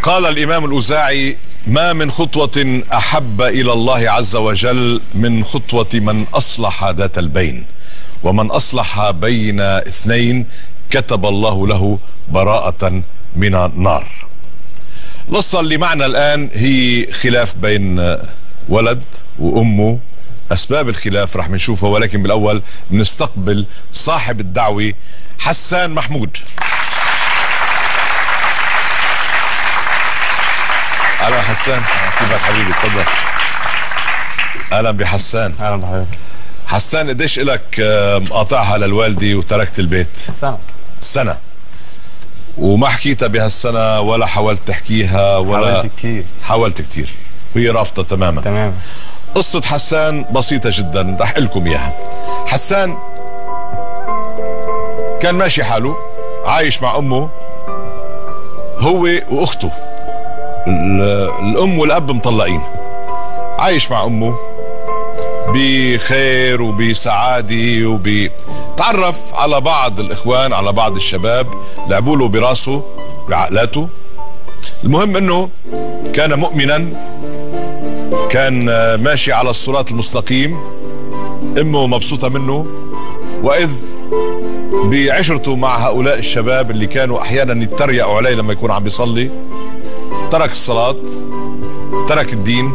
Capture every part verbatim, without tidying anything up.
قال الإمام الأوزاعي: ما من خطوة أحب إلى الله عز وجل من خطوة من أصلح ذات البين، ومن أصلح بين اثنين كتب الله له براءة من النار. القصة اللي معنا الآن هي خلاف بين ولد وأمه. أسباب الخلاف رح نشوفها، ولكن بالأول بنستقبل صاحب الدعوة حسان محمود. أهلا حسان، كيفك حبيبي؟ تفضل. أهلا بحسان. أهلا بحضرتك. حسان، قديش إلك مقاطعها للوالدة وتركت البيت؟ سنة. سنة. وما حكيتها بهالسنة ولا حاولت تحكيها ولا؟ حاولت كتير. حاولت كتير وهي رافضة تماما. تمام. قصة حسان بسيطة جدا، رح لكم إياها. حسان كان ماشي حاله، عايش مع أمه هو وأخته. الأم والأب مطلقين، عايش مع أمه بخير وبسعادة، وبتعرف على بعض الإخوان، على بعض الشباب، لعبوا له براسه بعقلاته. المهم أنه كان مؤمنا، كان ماشي على الصراط المستقيم، أمه مبسوطة منه. وإذ بعشرته مع هؤلاء الشباب اللي كانوا أحيانا يتريقوا عليه لما يكون عم بيصلي، ترك الصلاة، ترك الدين،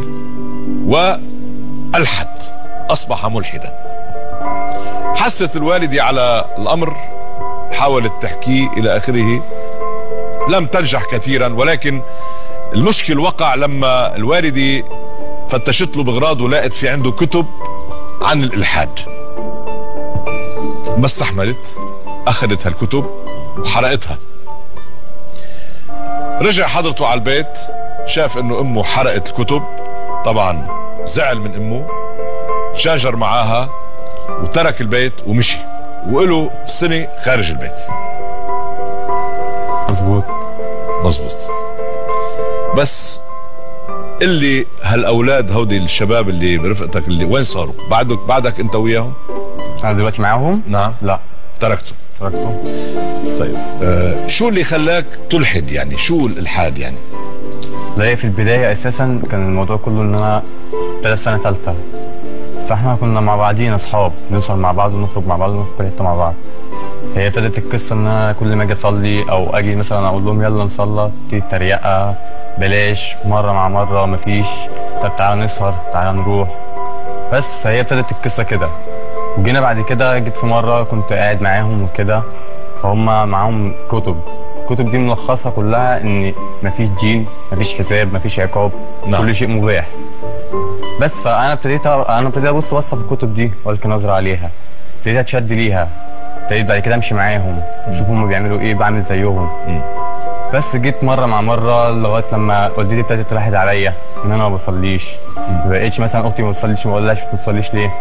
وألحد، أصبح ملحدا. حست الوالدة على الأمر، حاولت تحكيه إلى آخره، لم تنجح كثيرا. ولكن المشكل وقع لما الوالدة فتشت له بغراضه، لقت في عنده كتب عن الإلحاد. ما استحملت، أخذت هالكتب وحرقتها. رجع حضرته على البيت، شاف انه امه حرقت الكتب، طبعا زعل من امه، تشاجر معاها وترك البيت ومشي، وقله سنة خارج البيت. مظبوط. مظبوط. بس اللي هالاولاد هودي الشباب اللي برفقتك اللي وين صاروا؟ بعدك بعدك انت وياهم؟ انا دلوقتي معاهم؟ نعم. لا، تركته. تركته. طيب، آه شو اللي خلاك تلحد؟ يعني شو الالحاد يعني؟ لا، في البدايه اساسا كان الموضوع كله ان انا في سنه ثالثه، فاحنا كنا مع بعضينا اصحاب، نوصل مع بعض ونخرج مع بعض ونخرج كل حته مع بعض. هي ابتدت القصه ان انا كل ما اجي اصلي او اجي مثلا اقول لهم يلا نصلي، تيجي تريقه، بلاش، مره مع مره مفيش، طب تعالى نسهر، تعالى نروح. بس فهي ابتدت القصه كده. وجينا بعد كده، جيت في مره كنت قاعد معاهم وكده، فهم معاهم كتب، الكتب دي ملخصه كلها ان مفيش دين، مفيش حساب، مفيش عقاب. نعم. كل شيء مباح. بس فانا ابتديت انا ابتديت ابص بصه في الكتب دي والقي نظره عليها، ابتديت اتشد ليها، ابتديت بعد كده امشي معاهم، اشوف هم بيعملوا ايه، بعمل زيهم. م. بس جيت مره مع مره لغايه لما والدتي ابتدت تلاحظ عليا ان انا ما بصليش. ما بقتش مثلا اختي ما بتصليش، ما اقولهاش ما بتصليش ليه.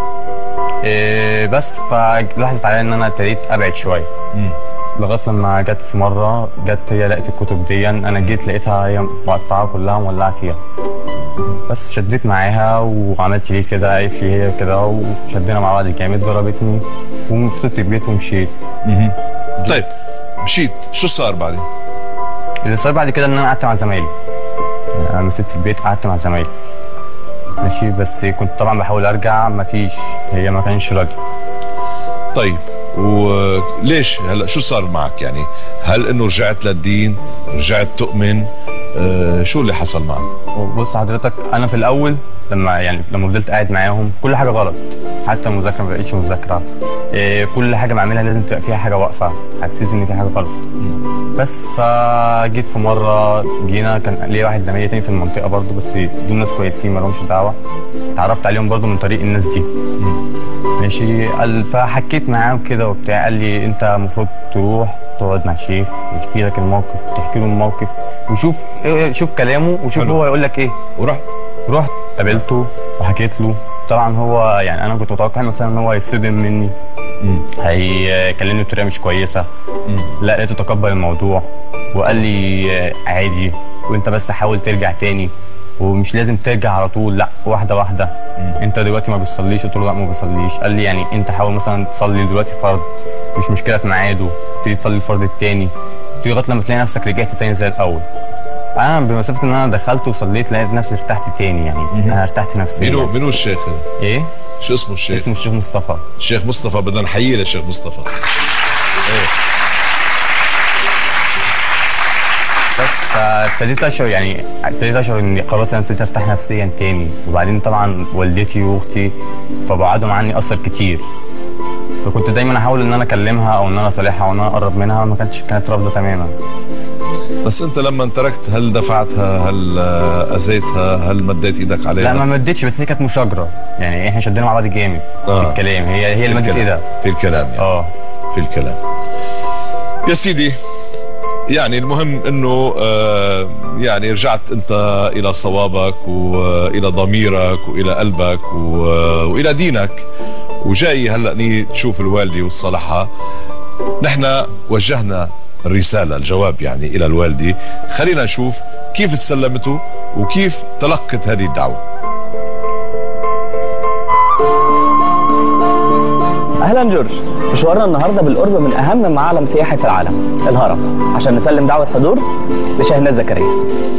إيه بس فلاحظت عليا ان انا ابتديت ابعد شويه. لغايه لما جت في مره، جت هي لقيت الكتب دي، انا جيت لقيتها هي مقطعه كلها مولعه فيها. بس شديت معاها وعملت ليه كده، قالت لي هي كده، وشدينا مع بعض جامد، ضربتني وسبت البيت ومشيت. طيب مشيت، شو صار بعدين؟ اللي صار بعد كده ان انا قعدت مع زمايلي. يعني انا سبت البيت، قعدت مع زمايلي ماشي، بس كنت طبعا بحاول ارجع، مفيش، هي ما كانش راضيه. طيب وليش هلا شو صار معك يعني؟ هل انه رجعت للدين؟ رجعت تؤمن؟ آه شو اللي حصل معك؟ بص حضرتك، انا في الاول لما يعني لما فضلت قاعد معاهم كل حاجه غلط، حتى المذاكره ما بقتش مذاكره، إيه كل حاجه بعملها لازم تبقى فيها حاجه واقفه، حسيت ان في حاجه غلط. بس فجيت في مره، جينا كان ليا واحد زميلي تاني في المنطقه برضه، بس دول ناس كويسين ما لهمش دعوه، اتعرفت عليهم برضه من طريق الناس دي. ماشي، قال فحكيت معاه وكده وبتاع، قال لي انت المفروض تروح تقعد مع شيخ يحكي لك الموقف، تحكي له الموقف وشوف شوف كلامه وشوف هو يقول لك ايه. ورحت رحت قابلته وحكيت له. طبعا هو يعني انا كنت متوقع مثلا ان هو هيصدم مني، هيكلمني بطريقه مش كويسه. مم. لا، لقيته تقبل الموضوع وقال لي عادي، وانت بس حاول ترجع تاني، ومش لازم ترجع على طول، لا واحده واحده. مم. انت دلوقتي ما بتصليش؟ قلت له لا ما بصليش. قال لي يعني انت حاول مثلا تصلي دلوقتي فرض، مش مشكله في ميعاده، تيجي تصلي الفرض التاني، تيجي لغايه لما تلاقي نفسك رجعت تاني زي الاول. انا بمسافه ان انا دخلت وصليت لقيت نفسي ارتحت تاني، يعني انا ارتحت نفسيا. مين مين الشيخ؟ ايه؟ شو اسمه الشيخ؟ اسمه الشيخ مصطفى. الشيخ مصطفى، بدنا نحييه للشيخ مصطفى. ايه بس فابتديت اشعر يعني ابتديت اشعر اني خلاص انا ابتديت ارتاح نفسيا تاني. وبعدين طبعا والدتي واختي فبعدهم عني اثر كتير، فكنت دايما احاول ان انا اكلمها او ان انا اصالحها او ان انا اقرب منها، ما كانتش كانت رافضه تماما. بس انت لما تركت هل دفعتها؟ هل اذيتها؟ هل مديت ايدك عليها؟ لا ما مديتش، بس هي كانت مشاجره، يعني احنا شدينا مع بعض جامد آه. في الكلام. هي هي اللي مدت ايدها في الكلام يعني. اه في الكلام يا سيدي. يعني المهم انه آه يعني رجعت انت الى صوابك والى ضميرك والى قلبك والى دينك، وجاي هلا ني تشوف الوالده وتصالحها. نحن وجهنا الرساله الجواب يعني الى الوالده، خلينا نشوف كيف تسلمته وكيف تلقت هذه الدعوه. اهلا جورج، مشوارنا النهارده بالقرب من اهم معلم سياحي في العالم، الهرم، عشان نسلم دعوه حضور لشاهناز زكريا.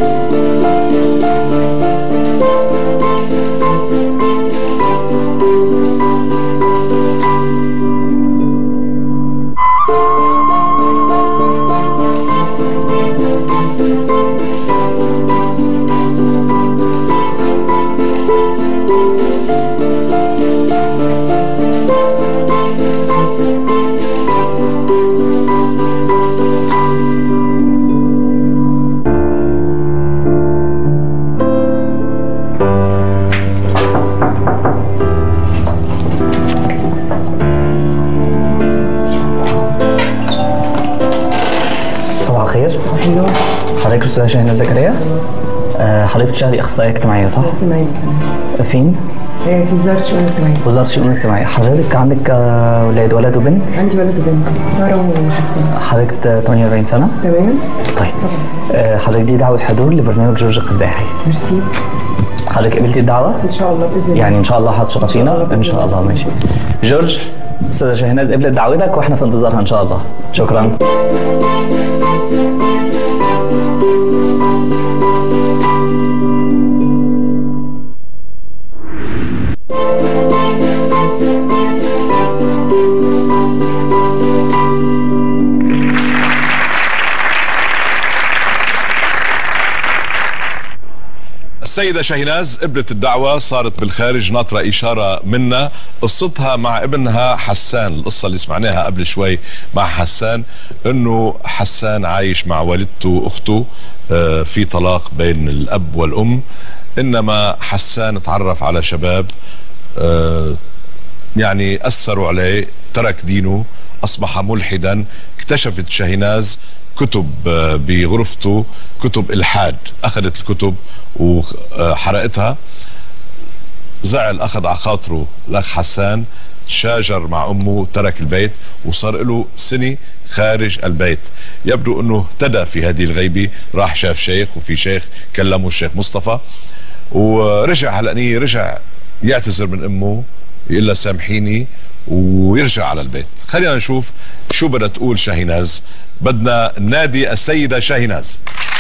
حضرتك أستاذة شاهناز زكريا، حضرتك بتشتغلي أخصائية اجتماعية صح؟ اجتماعية. فين؟ في وزارة الشؤون الاجتماعية. وزارة الشؤون الاجتماعية. حضرتك عندك ولاد ولد وبنت؟ عندي ولد وبنت، سارة وحسين. حضرتك ثمانية وأربعين سنة؟ تمام. طيب حضرتك دي دعوة حضور لبرنامج جورج القداحي. ميرسي. حضرتك قبلتي الدعوة؟ إن شاء الله بإذن الله. يعني إن شاء الله هتشرفينا؟ إن شاء الله. ماشي. جورج، أستاذة شاهناز قبلت دعوتك وإحنا في انتظارها إن شاء الله. شكرا. السيدة شاهناز قبلت الدعوة، صارت بالخارج ناطرة إشارة منا. قصتها مع ابنها حسان، القصة اللي سمعناها قبل شوي مع حسان، إنه حسان عايش مع والدته وأخته في طلاق بين الأب والأم. إنما حسان تعرف على شباب يعني أثروا عليه، ترك دينه، أصبح ملحدا. اكتشفت شاهناز كتب بغرفته، كتب إلحاد، أخذت الكتب وحرقتها. زعل، أخذ على خاطره الأخ حسان، تشاجر مع أمه، ترك البيت وصار له سنة خارج البيت. يبدو أنه اهتدى في هذه الغيبة، راح شاف شيخ، وفي شيخ كلمه الشيخ مصطفى، ورجع هلأني رجع يعتذر من أمه، يقول لها سامحيني، ويرجع على البيت. خلينا نشوف شو بدها تقول شاهناز. بدنا نادي السيدة شاهناز.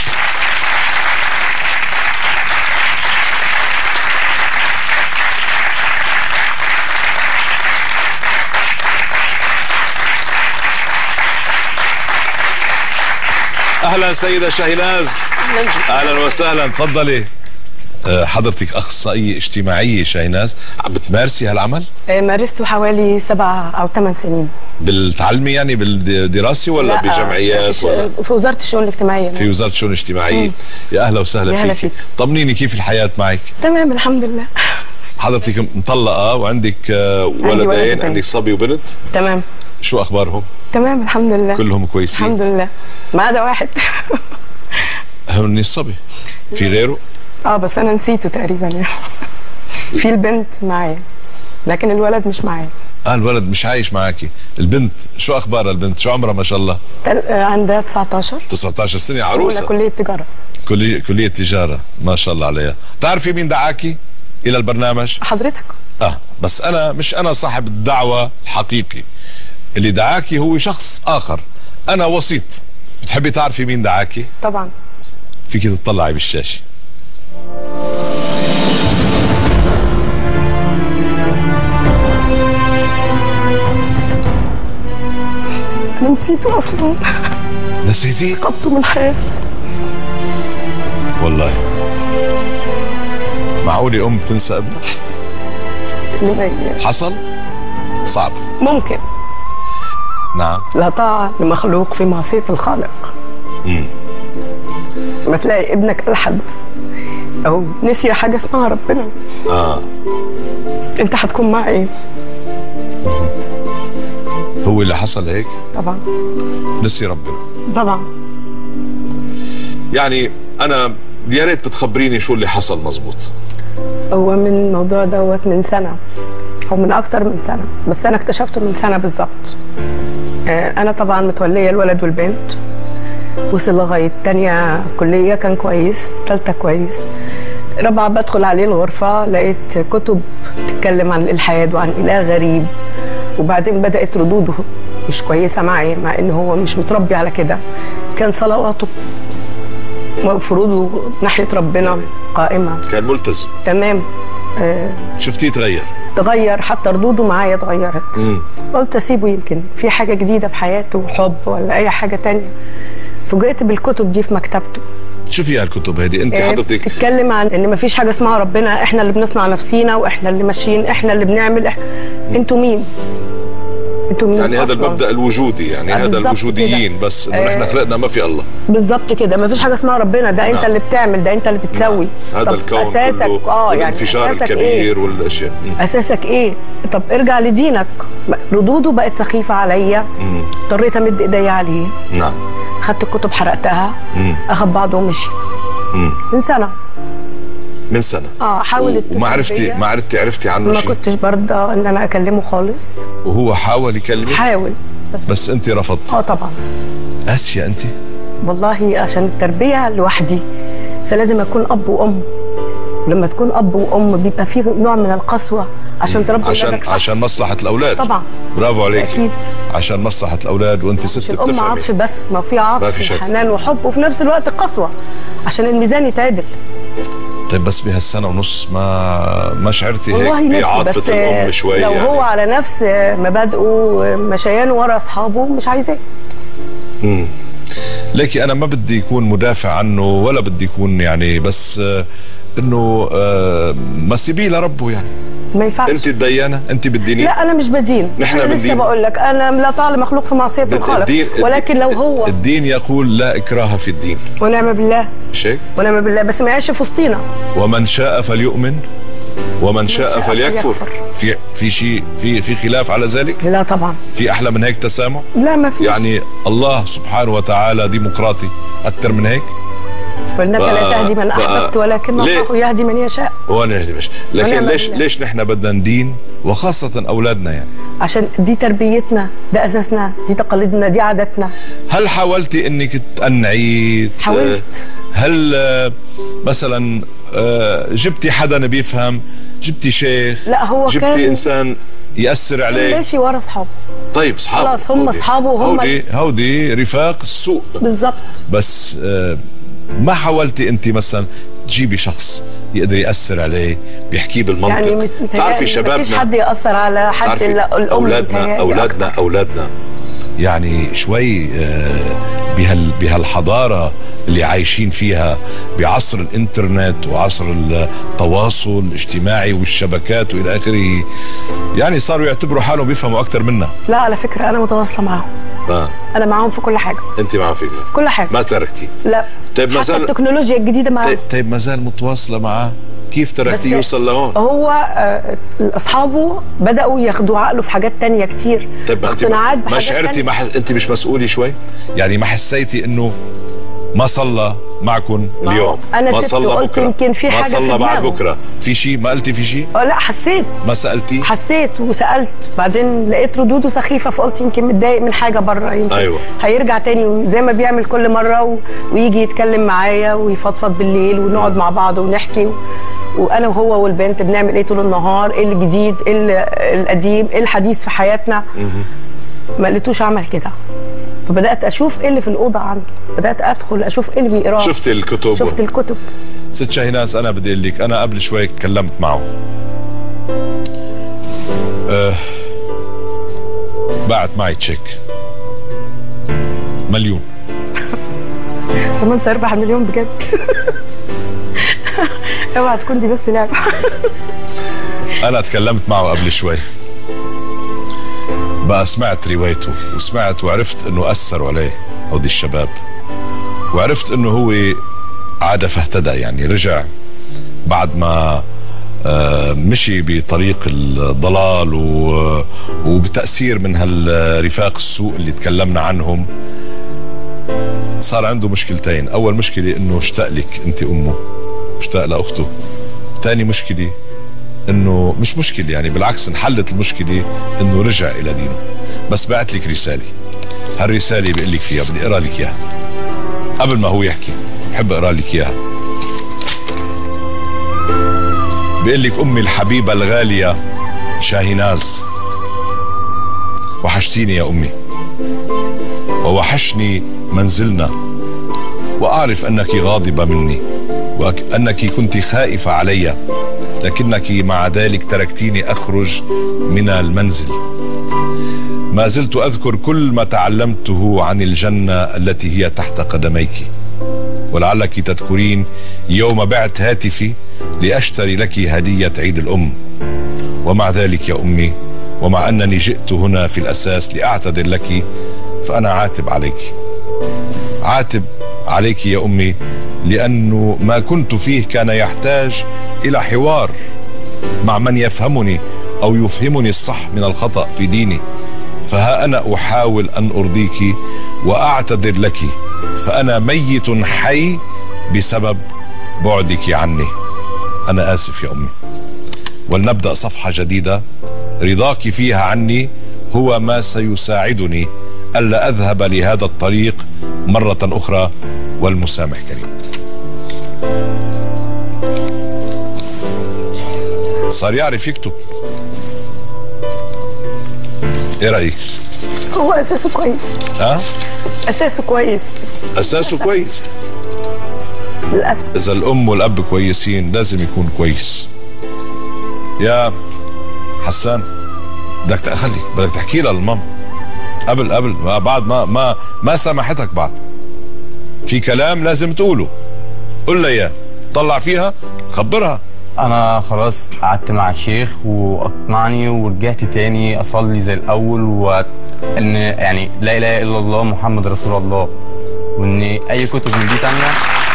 اهلا سيدة شاهناز. اهلا وسهلا، تفضلي. حضرتك اخصائيه اجتماعيه شاهناز، عم بتمارسي هالعمل؟ مارسته حوالي سبع او ثمان سنين. بالتعلمي يعني بالدراسه ولا بجمعيات ولا؟ في وزاره الشؤون الاجتماعيه. في وزاره الشؤون الاجتماعيه. يا اهلا وسهلا فيك. فيك. طمنيني كيف الحياه معك؟ تمام الحمد لله. حضرتك مطلقه وعندك ولدين، عندك صبي وبنت؟ تمام. شو اخبارهم؟ تمام الحمد لله. كلهم كويسين؟ الحمد لله، ما عدا واحد. هوني الصبي، في غيره؟ اه بس انا نسيته تقريبا يعني. في البنت معايا لكن الولد مش معايا. اه الولد مش عايش معاكي. البنت شو اخبارها؟ البنت شو عمرها ما شاء الله؟ عندها تسعطاشر تسعطاشر سنة، عروسة. أولى كلية تجارة. كلية كلية تجارة، ما شاء الله عليها. تعرفي مين دعاكي إلى البرنامج؟ حضرتك. اه بس أنا مش أنا صاحب الدعوة الحقيقي. اللي دعاكي هو شخص آخر، أنا وسيط. بتحبي تعرفي مين دعاكي؟ طبعا. فيك تطلعي بالشاشه. انا نسيته اصلا، نسيتي؟ فقدته من حياتي. والله معقولة أم تنسى ابنها؟ حصل؟ صعب. ممكن. نعم. لا طاعة لمخلوق في معصية الخالق. امم ما تلاقي ابنك ألحد أو نسي حاجة اسمها ربنا، اه أنت هتكون معاه إيه؟ هو اللي حصل هيك؟ طبعا. نسي ربنا. طبعا. يعني أنا يا ريت بتخبريني شو اللي حصل مزبوط. هو من الموضوع دوت من سنة أو من أكتر من سنة، بس أنا اكتشفته من سنة بالظبط. آه أنا طبعا متولية الولد والبنت، وصل لغاية تانية كلية كان كويس، تالتة كويس، رابعة بدخل عليه الغرفة لقيت كتب تتكلم عن الإلحاد وعن إله غريب، وبعدين بدأت ردوده مش كويسة معي، مع إن هو مش متربي على كده. كان صلواته وفروضه ناحية ربنا قائمة، كان ملتزم تمام. آه شفتيه تغير؟ تغير، حتى ردوده معايا اتغيرت. مم. قلت اسيبه، يمكن في حاجة جديدة في حياته، حب ولا أي حاجة تانية. فوجئت بالكتب دي في مكتبته. شو فيها الكتب هذه؟ انت آه حضرتك بتتكلم عن ان مفيش حاجة اسمها ربنا، احنا اللي بنصنع نفسينا واحنا اللي ماشيين، احنا اللي بنعمل. إح... انتوا مين؟ انتوا مين؟ يعني هذا المبدأ الوجودي، يعني آه هذا الوجوديين كده. بس انه آه نحن خلقنا ما في الله. بالظبط كده، مفيش حاجة اسمها ربنا، ده انت نعم. اللي بتعمل، ده انت اللي بتسوي. نعم. هذا الكون أساسك كله اه يعني الانفجار الكبير إيه؟ والاشياء. مم. اساسك ايه؟ طب ارجع لدينك. ردوده بقت سخيفة عليا، اضطريت امد ايدي عليه. نعم. خدت الكتب حرقتها، مم. اخذ بعضه ومشي. مم. من سنة. من سنة. اه حاول اتصل وما عرفتي ما عرفتي عرفتي عنه شيء؟ ما كنتش برضى ان انا اكلمه خالص. وهو حاول يكلمك؟ حاول بس بس انت رفضتي؟ اه طبعا. قاسية انت؟ والله عشان التربية لوحدي فلازم اكون اب وام، ولما تكون اب وام بيبقى فيه نوع من القسوة عشان تربي عشان ولادك صح. عشان مصلحة الاولاد. طبعا. برافو عليكي. اكيد. عشان مصلحة الاولاد، وانت ست بتفهمي. الام عطف بس، ما في عطف وحنان وحب، وفي نفس الوقت قسوة عشان الميزان يتعدل. طيب بس بهالسنة ونص ما ما شعرتي هيك بعاطفة الام شوي؟ لو يعني هو على نفس مبادئه مشيان ورا اصحابه مش عايزاه. امم ليكي انا ما بدي يكون مدافع عنه، ولا بدي يكون يعني، بس آه انه آه ما سيبيه لربه يعني. ما ينفعش. انت الديانه، انت بالدينيه. لا انا مش بدين، نحن انا لسه بقول لك انا لا طالب مخلوق في معصيه الخالق، ولكن لو هو الدين يقول لا اكراه في الدين. ونعم بالله. مش هيك؟ ونعم بالله، بس ما يعيش في وسطينا. ومن شاء فليؤمن ومن شاء, شاء فليكفر. في في شيء في في خلاف على ذلك؟ لا طبعا. في احلى من هيك تسامح؟ لا ما فيش. يعني الله سبحانه وتعالى ديمقراطي اكثر من هيك؟ وانك لا تهدي من احببت ولكن الله يهدي من يشاء. وانا يهدي مش لكن ليش بالله. ليش نحن بدنا ندين، وخاصه اولادنا يعني؟ عشان دي تربيتنا، ده اساسنا، دي تقاليدنا، دي عاداتنا. هل حاولتي انك تقنعي؟ حاولت. هل مثلا جبتي حدا بيفهم؟ جبتي شيخ؟ لا هو جبتي كان انسان يأثر عليه؟ ماشي ورا اصحابه. طيب اصحابه خلاص هم اصحابه وهم هودي هودي رفاق السوق بالظبط. بس ما حاولتي انت مثلا تجيبي شخص يقدر يأثر عليه، بيحكيه بالمنطق؟ يعني بتعرفي شبابنا مفيش حد يأثر على حد الا الام. اولادنا اولادنا اولادنا يعني شوي بهال بهالحضاره اللي عايشين فيها بعصر الانترنت وعصر التواصل الاجتماعي والشبكات والى اخره، يعني صاروا يعتبروا حالهم بيفهموا اكثر منا. لا على فكره انا متواصله معاهم. اه انا معاهم في كل حاجه. انت معاهم في كل حاجه؟ ما تركتي؟ لا. طيب ما زال التكنولوجيا الجديده معاهم. طيب, طيب ما زال متواصله معاه؟ كيف تركتيه يوصل لهون؟ هو اصحابه بداوا ياخدوا عقله في حاجات تانية كتير. طيب اقتناعات بحاجات ما شعرتي ما حس... انت مش مسؤوله شوي؟ يعني ما حسيتي انه ما صلى معكم اليوم؟ انا ما صلى بكره، يمكن في حاجه ما صلى بعد بكره، في شيء ما قلتي؟ في شيء؟ اه لا حسيت. ما سالتي؟ حسيت وسالت، بعدين لقيت ردوده سخيفه فقلت يمكن متضايق من حاجه بره، يمكن أيوة. هيرجع تاني زي ما بيعمل كل مره و... ويجي يتكلم معايا ويفضفض بالليل ونقعد مع بعض ونحكي و... وانا وهو والبنت بنعمل ايه طول النهار، ايه الجديد، ايه القديم، ايه الحديث في حياتنا. ما لقيتوش اعمل كده. فبدات اشوف ايه اللي في الاوضه عنده، بدات ادخل اشوف ايه اللي بيقراه. شفت الكتب؟ شفت الكتب. ست شاهيناز انا بدي اقول لك، انا قبل شوي تكلمت معه أه بعت معي تشيك مليون. كمان سيربح المليون بجد. اوعى تكون دي بس لعبه. انا تكلمت معه قبل شوي بقى، سمعت روايته وسمعت وعرفت انه اثروا عليه هودي الشباب، وعرفت انه هو عاد فاهتدى، يعني رجع بعد ما مشي بطريق الضلال وبتأثير من هالرفاق السوء اللي تكلمنا عنهم. صار عنده مشكلتين، أول مشكلة إنه اشتاق لك أنت أمه، اشتاق لأخته. ثاني مشكلة إنه مش مشكلة، يعني بالعكس انحلت المشكلة، إنه رجع إلى دينه. بس بعت لك رسالة، هالرسالة بقول لك فيها، بدي أقرأ لك إياها قبل ما هو يحكي، بحب أقرأ لك إياها. بيقول لك: أمي الحبيبة الغالية شاهيناز، وحشتيني يا أمي، ووحشني منزلنا، وأعرف أنك غاضبة مني وأنك كنت خائفة علي، لكنك مع ذلك تركتيني أخرج من المنزل. ما زلت أذكر كل ما تعلمته عن الجنة التي هي تحت قدميك، ولعلك تذكرين يوم بعت هاتفي لأشتري لك هدية عيد الأم. ومع ذلك يا أمي، ومع أنني جئت هنا في الأساس لأعتذر لك، فأنا عاتب عليك، عاتب عليك يا أمي، لأنه ما كنت فيه كان يحتاج إلى حوار مع من يفهمني أو يفهمني الصح من الخطأ في ديني. فها أنا أحاول أن أرضيك وأعتذر لك، فأنا ميت حي بسبب بعدك عني. أنا آسف يا أمي، ولنبدأ صفحة جديدة. رضاك فيها عني هو ما سيساعدني ألا أذهب لهذا الطريق مرة أخرى، والمسامح كريم. صار يعرف يكتب. ايه رأيك؟ هو اساسه كويس. ها؟ اساسه كويس. اساسه كويس. للاسف. اذا الام والاب كويسين لازم يكون كويس. يا حسان بدك تخليك بدك تحكي لها للمام قبل قبل ما بعد ما ما ما سامحتك بعد. في كلام لازم تقوله، قول لها اياه، طلع فيها، خبرها. انا خلاص قعدت مع الشيخ واقنعني، ورجعت تاني اصلي زي الاول، وان يعني لا اله الا الله محمد رسول الله، وان اي كتب من دي تانية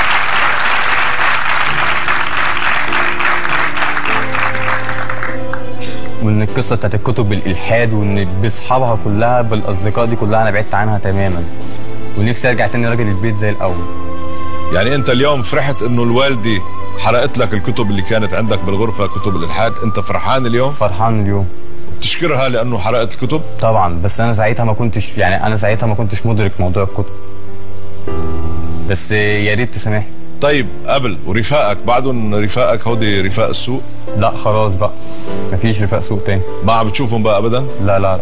وان القصه بتاعت الكتب بالالحاد وان باصحابها كلها بالاصدقاء دي كلها انا بعدت عنها تماما، ونفسي ارجع تاني راجل البيت زي الاول. يعني انت اليوم فرحت انه الوالده حرقت لك الكتب اللي كانت عندك بالغرفه، كتب الالحاد، انت فرحان اليوم؟ فرحان اليوم. تشكرها لانه حرقت الكتب؟ طبعا، بس انا ساعتها ما كنتش يعني انا ساعتها ما كنتش مدرك موضوع الكتب، بس يا ريت تسامحني. طيب قبل ورفاقك بعدهم رفاقك هودي رفاق السوق؟ لا خلاص بقى مفيش رفاق سوق تاني. ما عم بتشوفهم بقى ابدا؟ لا لا لا.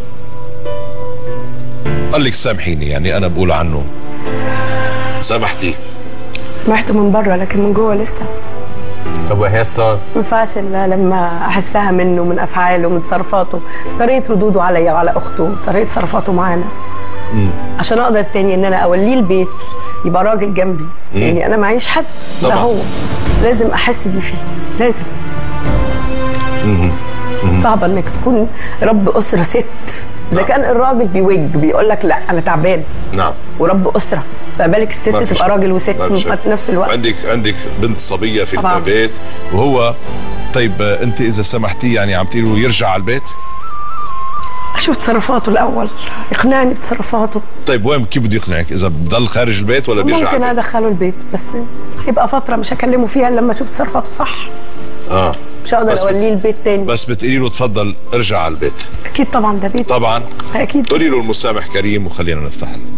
قال لك سامحيني، يعني انا بقول عنه سامحتيه؟ سمعته من بره لكن من جوه لسه. طب وهي الطار؟ ما ينفعش الا لما احسها منه، من افعاله، من تصرفاته، طريقه ردوده عليا وعلى اخته، طريقه تصرفاته معانا، عشان اقدر تاني ان انا اوليه البيت يبقى راجل جنبي. مم. يعني انا معيش حد، ده هو لازم احس دي فيه، لازم. مم. مم. صعبه انك تكون رب اسره ست. اذا كان الراجل بيوج بيقول لك لا انا تعبان، نعم، ورب اسره، فبالك الست تبقى راجل وست في نفس الوقت. عندك عندك بنت صبيه في طبعا. البيت وهو. طيب انت اذا سمحتي يعني عم تقولي له يرجع على البيت؟ اشوف تصرفاته الاول، يقنعني بتصرفاته. طيب وين كيف بده يقنعك؟ اذا بضل خارج البيت ولا بيرجع؟ ممكن ادخله البيت، بس هيبقى فتره مش هكلمه فيها لما اشوف تصرفاته صح. اه مش هقدر اوليه البيت تاني. بس بتقولي له تفضل ارجع على البيت؟ اكيد طبعا، ده بيت طبعا اكيد. قولي له المسامح كريم وخلينا نفتح له.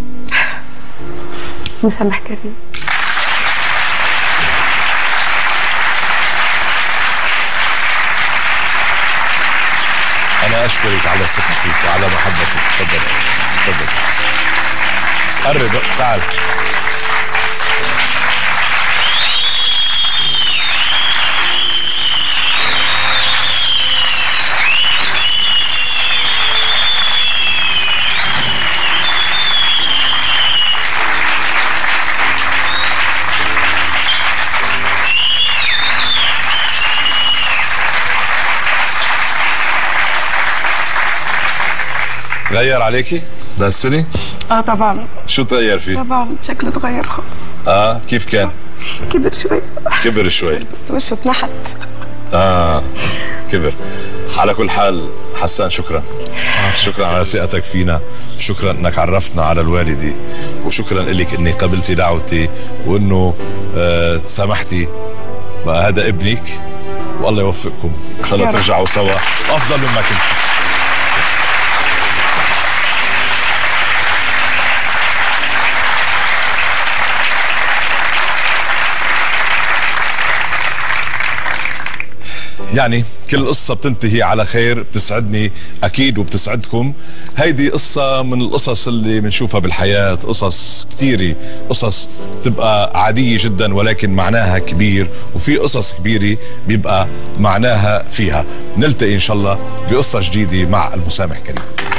مسامح كريم. أنا أشكرك على ثقتك وعلى محبتك. تفضل تفضل. قرب تعال. تغير عليكي ده السنة؟ اه طبعا. شو تغير فيه؟ طبعا شكله اتغير خالص. اه كيف كان؟ كبر شوي. كبر شوي بس وشه اتنحت. اه كبر. على كل حال حسان شكرا. شكرا على ثقتك فينا، شكرا انك عرفتنا على الوالده، وشكرا لك اني قبلتي دعوتي وانه آه سامحتي. بقى هذا ابنك والله يوفقكم ان شاء الله ترجعوا سوا افضل مما كنتوا. يعني كل قصة بتنتهي على خير، بتسعدني أكيد وبتسعدكم. هيدي قصة من القصص اللي بنشوفها بالحياة، قصص كثيرة، قصص تبقى عادية جدا ولكن معناها كبير، وفي قصص كبيرة بيبقى معناها فيها. نلتقي إن شاء الله بقصة جديدة مع المسامح كريم.